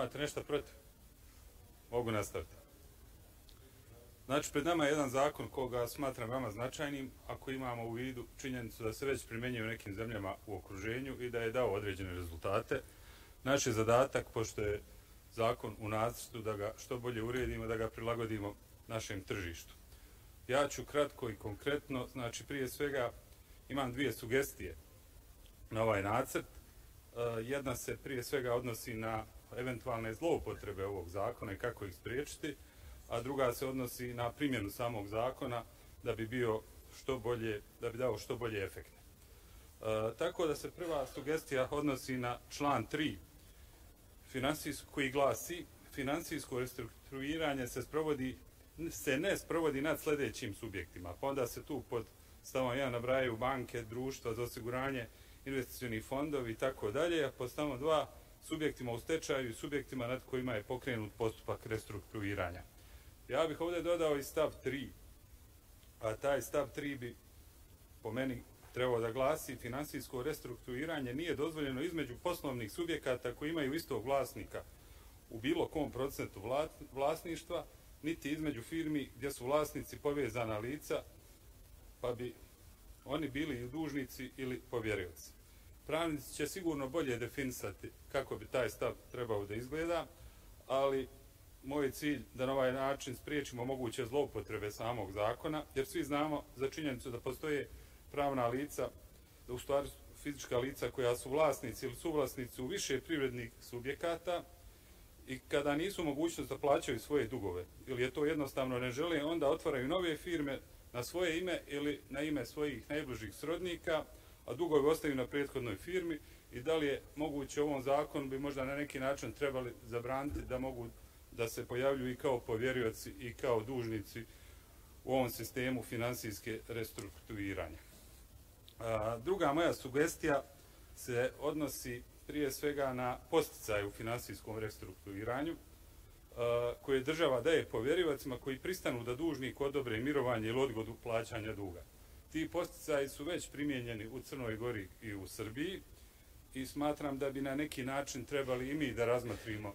Nemate nešto protiv? Mogu nastaviti. Znači, pred nama je jedan zakon koga smatram veoma značajnim, ako imamo u vidu činjenicu da se već primjenjuje u nekim zemljama u okruženju i da je dao određene rezultate. Naš je zadatak, pošto je zakon u nacrtu, da ga što bolje uredimo, da ga prilagodimo našem tržištu. Ja ću kratko i konkretno, znači prije svega imam dvije sugestije na ovaj nacrt. Jedna se prije svega odnosi na eventualne zloupotrebe ovog zakona i kako ih spriječiti, a druga se odnosi na primjenu samog zakona da bi bio što bolje, da bi dao što bolje efekte. Tako da se prva sugestija odnosi na član 3 koji glasi: financijsko restrukturiranje se ne sprovodi nad sljedećim subjektima. Pa onda se tu pod stavom 1 nabrajaju banke, društva za osiguranje, investicioni fondovi i tako dalje, a pod stavom 2 subjektima u stečaju i subjektima nad kojima je pokrenut postupak restrukturiranja. Ja bih ovdje dodao i stav 3, a taj stav 3 bi po meni trebao da glasi: financijsko restrukturiranje nije dozvoljeno između poslovnih subjekata koji imaju istog vlasnika u bilo kom procentu vlasništva, niti između firmi gdje su vlasnici povezana lica, pa bi oni bili i dužnici ili povjerioci. Pravnici će sigurno bolje definisati kako bi taj stav trebao da izgleda, ali moj je cilj da na ovaj način spriječimo moguće zloupotrebe samog zakona, jer svi znamo za činjenicu da postoje pravna lica, da u stvari fizička lica koja su vlasnici ili suvlasnici u više privrednih subjekata i kada nisu mogućnost da plaćaju svoje dugove ili je to jednostavno ne žele, onda otvaraju nove firme na svoje ime ili na ime svojih najbližih srodnika, a dugove ostaju na prethodnoj firmi. I da li je moguće u ovom zakonu bi možda na neki način trebali zabraniti da mogu da se pojavljuju i kao povjerioci i kao dužnici u ovom sistemu financijske restrukturiranja. Druga moja sugestija se odnosi prije svega na posticaje u financijskom restrukturiranju koje država daje povjerivacima koji pristanu da dužnik odobre mirovanje ili odgodu plaćanja duga. Ti posticaji su već primijenjeni u Crnoj Gori i u Srbiji i smatram da bi na neki način trebali i mi da razmotrimo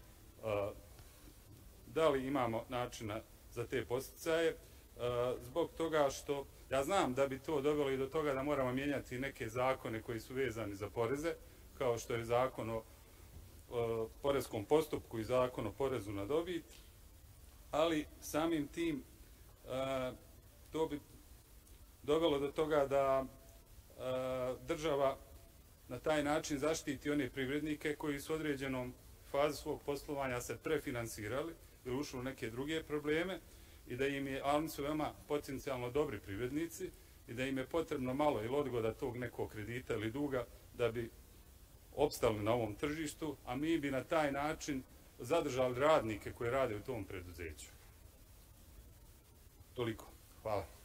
da li imamo načina za te posticaje, zbog toga što ja znam da bi to dovelo i do toga da moramo mijenjati neke zakone koji su vezani za poreze, kao što je zakon o poreskom postupku i zakon o porezu na dobit, ali samim tim to bi dovelo do toga da država na taj način zaštiti one privrednike koji su u određenom fazi svog poslovanja se prefinansirali ili ušli u neke druge probleme i da im je, a oni su veoma potencijalno dobri privrednici, i da im je potrebno malo ili odgoda tog nekog kredita ili duga da bi opstali na ovom tržištu, a mi bi na taj način zadržali radnike koji rade u tom preduzeću. Toliko. Hvala.